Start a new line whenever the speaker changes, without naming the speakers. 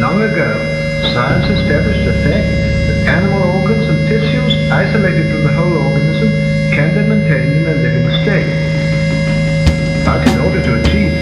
long ago, science established the fact that animal organs and tissues isolated from the whole organism can be maintained in a living state. But in order to achieve